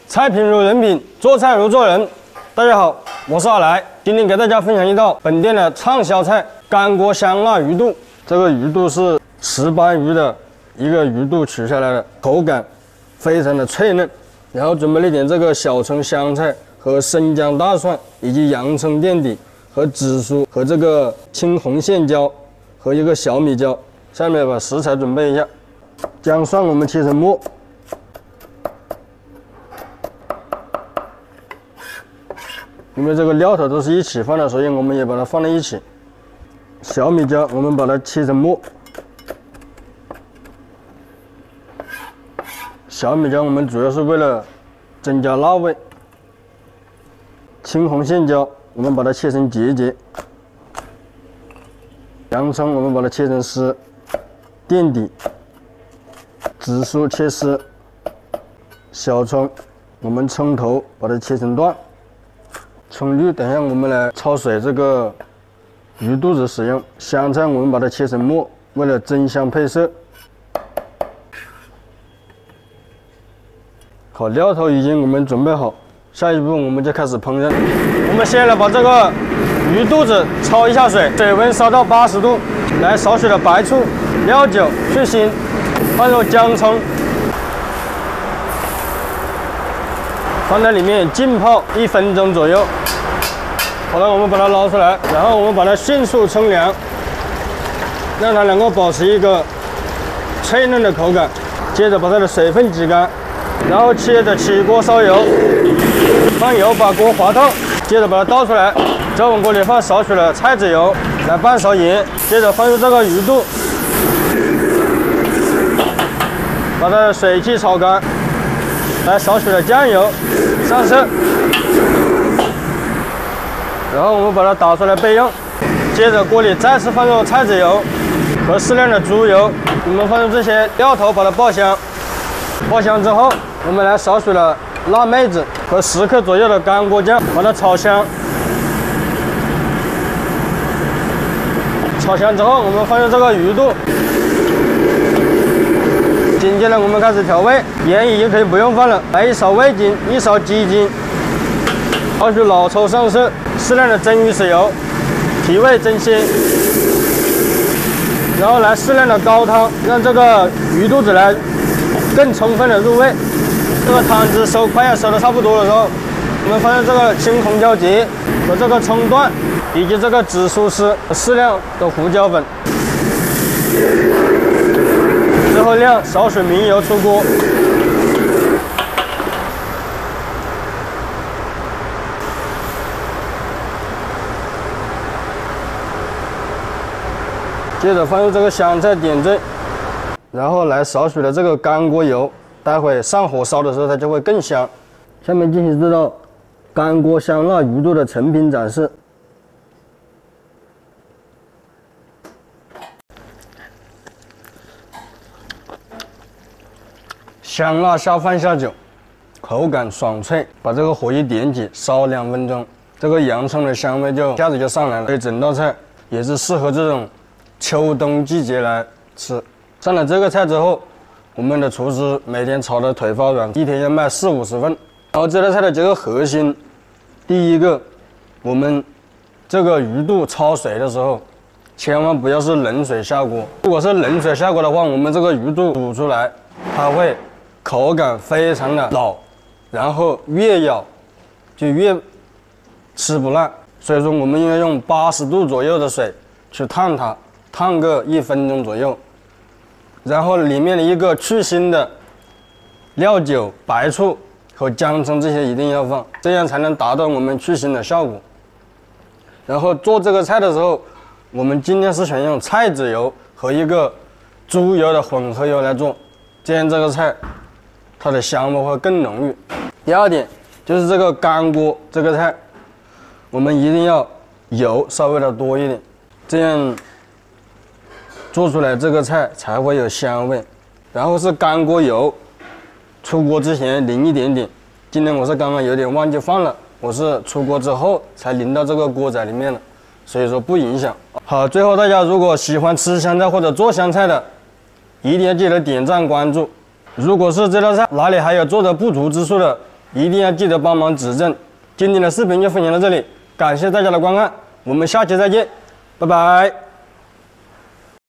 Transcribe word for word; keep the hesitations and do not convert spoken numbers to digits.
菜品如人品，做菜如做人。大家好，我是阿来，今天给大家分享一道本店的畅销菜——干锅香辣鱼肚。这个鱼肚是石斑鱼的一个鱼肚取下来的，口感非常的脆嫩。然后准备了一点这个小葱、香菜和生姜、大蒜，以及洋葱垫底和紫苏和这个青红线椒和一个小米椒。下面把食材准备一下，姜蒜我们切成末。 因为这个料头都是一起放的，所以我们也把它放在一起。小米椒我们把它切成末。小米椒我们主要是为了增加辣味。青红线椒我们把它切成节节。洋葱我们把它切成丝，垫底。紫苏切丝。小葱我们葱头把它切成段。 葱绿，等一下我们来焯水这个鱼肚子使用。香菜我们把它切成末，为了增香配色。好，料头已经我们准备好，下一步我们就开始烹饪。我们先来把这个鱼肚子焯一下水，水温烧到八十度，来少许的白醋、料酒去腥，放入姜葱。 放在里面浸泡一分钟左右。好了，我们把它捞出来，然后我们把它迅速冲凉，让它能够保持一个脆嫩的口感。接着把它的水分挤干，然后接着起锅烧油，放油把锅滑透。接着把它倒出来，在我们锅里放少许的菜籽油，来半勺盐，接着放入这个鱼肚，把它的水汽炒干。 来少许的酱油上色，然后我们把它打出来备用。接着锅里再次放入菜籽油和适量的猪油，我们放入这些料头把它爆香。爆香之后，我们来少许的辣妹子和十克左右的干锅酱，把它炒香。炒香之后，我们放入这个鱼肚。 紧接着我们开始调味，盐已经可以不用放了，来一勺味精，一勺鸡精，少许老抽上色，适量的蒸鱼豉油，提味增鲜，然后来适量的高汤，让这个鱼肚子来更充分的入味。这个汤汁收快要收的差不多的时候，我们放入这个青红椒节和这个葱段，以及这个紫苏丝，适量的胡椒粉。 最后晾少许明油出锅，接着放入这个香菜点缀，然后来少许的这个干锅油，待会上火烧的时候它就会更香。下面进行这道干锅香辣鱼肚的成品展示。 香辣下饭下酒，口感爽脆。把这个火一点起，烧两分钟，这个洋葱的香味就一下子就上来了。所以整道菜也是适合这种秋冬季节来吃。上了这个菜之后，我们的厨师每天炒的腿发软，一天要卖四五十份。然后这道菜的几个核心，第一个，我们这个鱼肚焯水的时候，千万不要是冷水下锅。如果是冷水下锅的话，我们这个鱼肚煮出来，它会 口感非常的老，然后越咬就越吃不烂，所以说我们应该用八十度左右的水去烫它，烫个一分钟左右，然后里面的一个去腥的料酒、白醋和姜葱这些一定要放，这样才能达到我们去腥的效果。然后做这个菜的时候，我们尽量是选用菜籽油和一个猪油的混合油来做，这样这个菜 它的香味会更浓郁。第二点就是这个干锅这个菜，我们一定要油稍微的多一点，这样做出来这个菜才会有香味。然后是干锅油，出锅之前淋一点点。今天我是刚刚有点忘记放了，我是出锅之后才淋到这个锅仔里面了，所以说不影响。好，最后大家如果喜欢吃香菜或者做香菜的，一定要记得点赞关注。如果是这道菜哪里还有做的不足之处的， 一定要记得帮忙指正。今天的视频就分享到这里，感谢大家的观看，我们下期再见，拜拜。